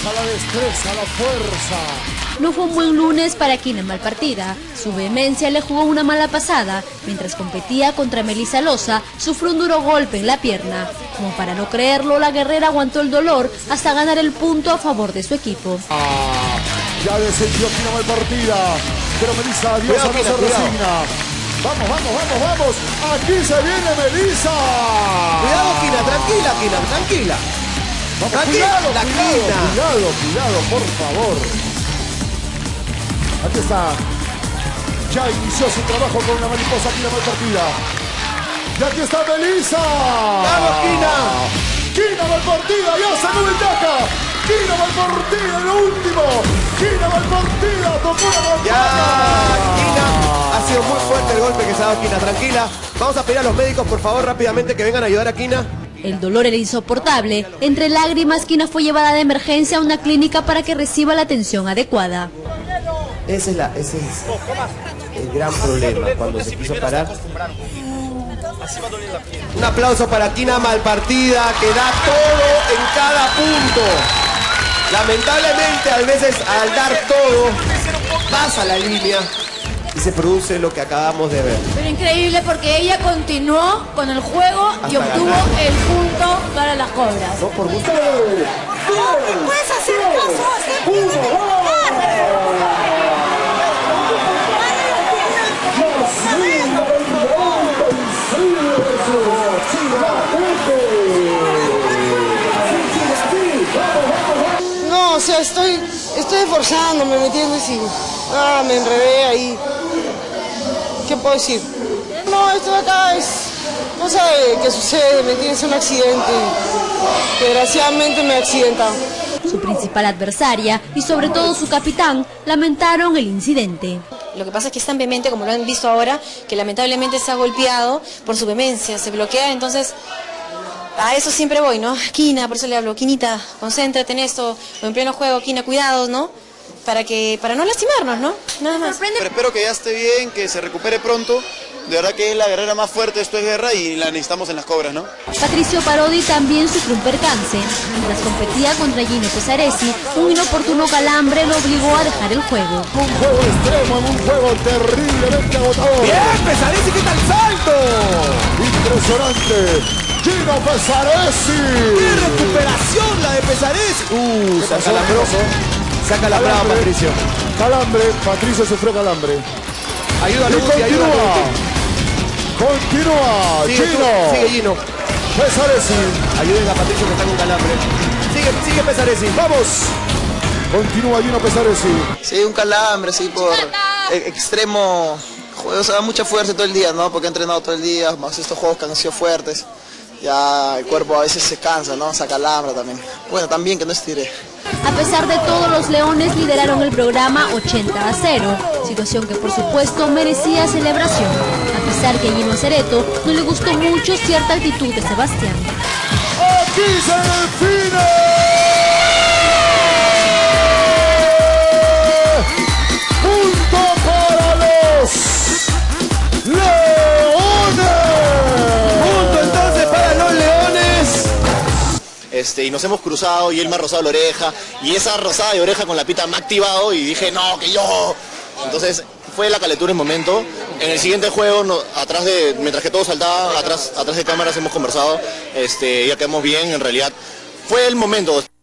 fuerza, la destreza, la fuerza. No fue un buen lunes para Quina Malpartida. Su vehemencia le jugó una mala pasada. Mientras competía contra Melissa Loza, sufrió un duro golpe en la pierna. Como para no creerlo, la guerrera aguantó el dolor hasta ganar el punto a favor de su equipo. Ya descendió Quina Malpartida, pero Melissa Diosa no se resigna. Vamos, vamos, vamos, vamos. Aquí se viene Melissa. Cuidado, Quina, tranquila, Quina, tranquila. Vamos, tranquila, cuidado, la cuidado, Quina. cuidado, cuidado, por favor. Aquí está. Ya inició su trabajo con una mariposa Quina Malpartida. Y aquí está Melissa. ¡Vamos, Quina! Quina Malpartida, ya se mueve el Taca. Quina Malpartida en lo último. Quina Malpartida tocó la campana. Ya, Quina, ha sido muy fuerte el golpe que se ha dado Quina, tranquila. Vamos a pedir a los médicos, por favor, rápidamente que vengan a ayudar a Quina. El dolor era insoportable. Entre lágrimas, Quina fue llevada de emergencia a una clínica para que reciba la atención adecuada. Ese es el gran problema cuando se quiso parar. Un aplauso para Quina Malpartida, que da todo en cada punto. Lamentablemente, a veces al dar todo, pasa la línea y se produce lo que acabamos de ver. Pero increíble porque ella continuó con el juego y obtuvo el punto para las cobras. No, por gusto. ¿Cómo puedes hacer caso? No, o sea, estoy esforzándome, ¿me entiendes? Y me enredé ahí. ¿Qué puedo decir? No, esto de acá es cosa que sucede, ¿me entiendes? Es un accidente. Desgraciadamente me he accidentado. Su principal adversaria y sobre todo su capitán lamentaron el incidente. Lo que pasa es que es tan vehemente, como lo han visto ahora, que lamentablemente se ha golpeado por su vehemencia, se bloquea, entonces a eso siempre voy, ¿no? Quina, por eso le hablo, Quinita, concéntrate en esto, o en pleno juego, Quina, cuidados, ¿no? Para no lastimarnos, ¿no? Nada más. Pero espero que ya esté bien, que se recupere pronto. De verdad que es la guerrera más fuerte, esto es guerra y la necesitamos en las cobras, ¿no? Patricio Parodi también sufrió un percance. Mientras competía contra Gino Pesaresi, un inoportuno calambre lo obligó a dejar el juego. Un juego extremo, en un juego terriblemente agotador. ¡Bien, Pesaresi, qué tal salto! Impresionante. Gino Pesaresi. ¡Qué recuperación la de Pesaresi! Saca la broso. Saca la brava, Patricio. Calambre, Patricio sufrió calambre. Ayuda a Y Luti, ayuda a Luti. Continúa. Gino. Sigue Gino. Pesaresi. Ayuden a Patricio que está con calambre. Sigue Pesaresi. Vamos. Continúa Gino Pesaresi. Sí, un calambre, sí, por extremo. O sea, mucha fuerza todo el día, ¿no? Porque he entrenado todo el día, más estos juegos que han sido fuertes. Ya el cuerpo a veces se cansa, ¿no? Se acalambra también. Bueno, también que no estire. A pesar de todo, los Leones lideraron el programa 80-0, situación que por supuesto merecía celebración, a pesar que a Gino Cereto no le gustó mucho cierta actitud de Sebastián. Aquí se define. Punto para los Leones. Punto entonces para los Leones. Y nos hemos cruzado y él me ha rozado la oreja y esa rozada de oreja con la pita me ha activado y dije, no, que yo. Entonces fue la calentura en momento. En el siguiente juego, mientras que todo saltaba, atrás de cámaras hemos conversado, ya quedamos bien, en realidad fue el momento.